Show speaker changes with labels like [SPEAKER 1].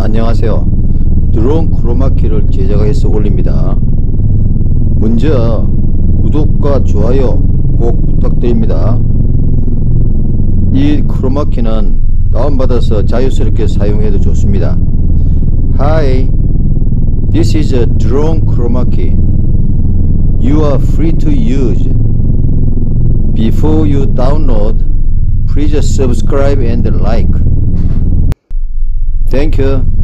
[SPEAKER 1] 안녕하세요. 드론 크로마키를 제작해서 올립니다. 먼저 구독과 좋아요 꼭 부탁드립니다. 이 크로마키는 다운받아서 자유스럽게 사용해도 좋습니다. Hi, this is a drone chroma key. You are free to use. Before you download, please subscribe and like. Thank you.